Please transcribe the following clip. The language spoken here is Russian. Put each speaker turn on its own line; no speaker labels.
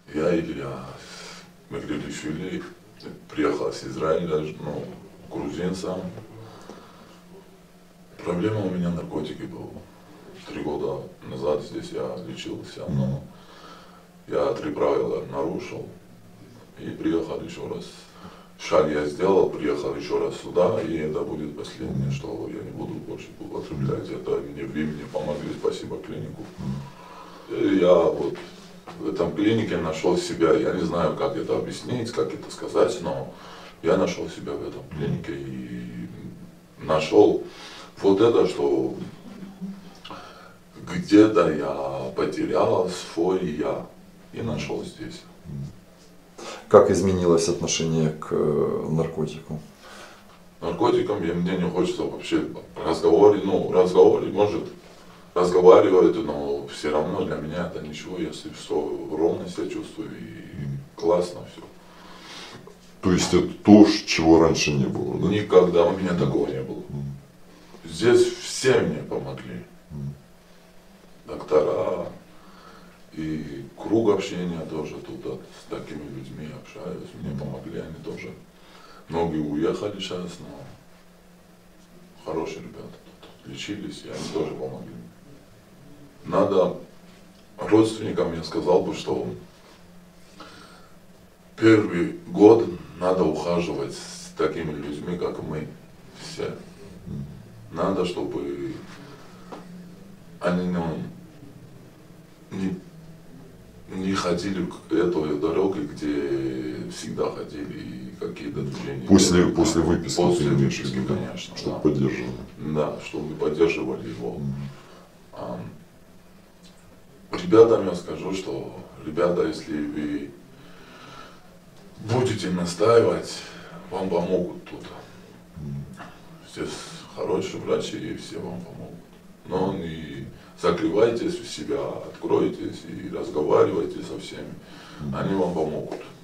Я Илья Мегрелишвили, приехал с Израиля, ну, грузин сам. Проблема у меня наркотики была. 3 года назад здесь я лечился, но я 3 правила нарушил и приехал еще раз. Шаг я сделал, приехал еще раз сюда, и это будет последнее, что я не буду больше употреблять. Это вы мне помогли, спасибо клинику. И я вот в этом клинике нашел себя, я не знаю, как это объяснить, как это сказать, но я нашел себя в этом клинике и нашел вот это, что где-то я потерял свой я и нашел здесь.
Как изменилось отношение к наркотику?
Наркотикам мне не хочется вообще разговаривать, может разговаривать, но все равно для меня это ничего, если все ровно себя чувствую и классно все.
То есть это то, чего раньше не было, да?
Никогда у меня такого не было. Здесь все мне помогли. Доктора и круг общения тоже тут с такими людьми общаюсь, мне помогли, они тоже. Многие уехали сейчас, но хорошие ребята тут лечились, и они тоже помогли. Надо родственникам, я сказал бы, что первый год надо ухаживать с такими людьми, как мы все. Надо, чтобы они не ходили к этой дороге, где всегда ходили и какие-то движения.
После выписки.
После выписки, конечно.
Чтобы
да.
поддерживали.
Да, чтобы поддерживали его. Ребятам я скажу, что, ребята, если вы будете настаивать, вам помогут тут. Здесь хорошие врачи, и все вам помогут. Но не закрывайтесь в себя, откройтесь и разговаривайте со всеми. Они вам помогут.